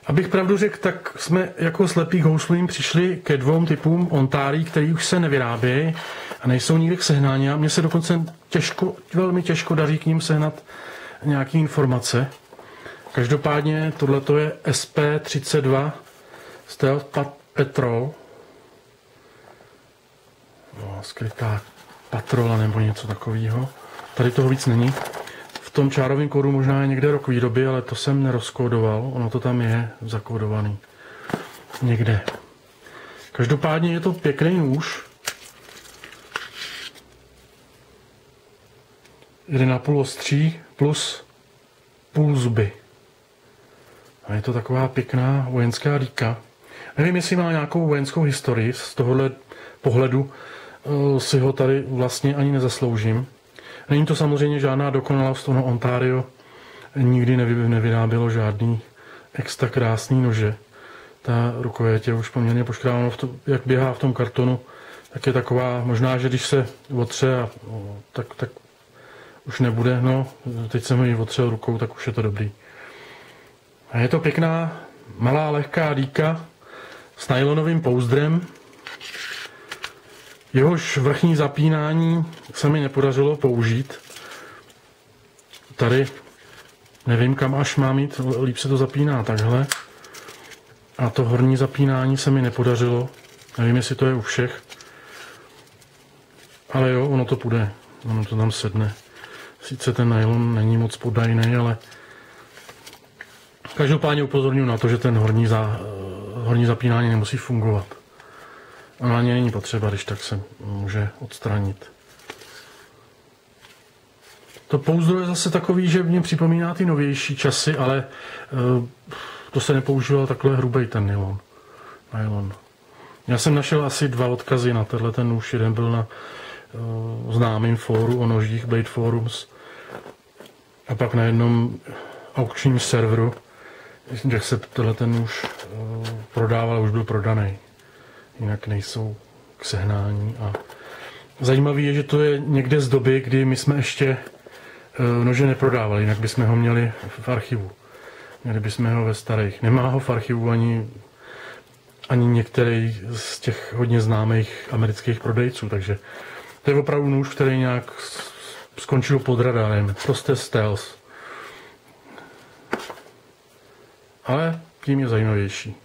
Abych pravdu řekl, tak jsme jako slepí k houslím přišli ke 2 typům ontárií, které už se nevyrábějí a nejsou nikde k sehnání. A mně se dokonce velmi těžko daří k ním sehnat nějaké informace. Každopádně tohleto je SP32 Stealth Patrol. No, skrytá patrola nebo něco takového. Tady toho víc není. V tom čárovém kódu možná je někde rok výroby, ale to jsem nerozkódoval. Ono to tam je zakódovaný. Někde. Každopádně je to pěkný nůž. 1,5 ostří plus půl zuby. A je to taková pěkná vojenská dýka. Nevím, jestli má nějakou vojenskou historii. Z tohohle pohledu si ho tady vlastně ani nezasloužím. Není to samozřejmě žádná dokonalost, ono Ontario nikdy nevyrábělo žádný extra krásný nože. Ta rukojeť je už poměrně poškráváno, jak běhá v tom kartonu, tak je taková, možná, že když se otře, tak už nebude, no, teď jsem ji otřel rukou, tak už je to dobrý. A je to pěkná, malá, lehká dýka s nylonovým pouzdrem. Jehož vrchní zapínání se mi nepodařilo použít. Tady nevím, kam až mám jít, líp se to zapíná takhle. A to horní zapínání se mi nepodařilo. Nevím, jestli to je u všech. Ale jo, ono to půjde. Ono to tam sedne. Sice ten nylon není moc podajný, ale každopádně upozorňuji na to, že ten horní zapínání nemusí fungovat. Ono ani není potřeba, když tak se může odstranit. To pouzdro je zase takový, že mě připomíná ty novější časy, ale to se nepoužíval takhle hrubej ten nylon. Já jsem našel asi 2 odkazy na tenhle nůž. Jeden byl na známém fóru o nožích Blade Forums a pak na jednom aukčním serveru, kde se tenhle nůž prodával, už byl prodaný. Jinak nejsou k sehnání. A zajímavé je, že to je někde z doby, kdy my jsme ještě nože neprodávali, jinak bychom ho měli v archivu. Měli bychom ho ve starých. Nemá ho v archivu ani některý z těch hodně známých amerických prodejců, takže to je opravdu nůž, který nějak skončil pod radarem. Prostě stealth. Ale tím je zajímavější.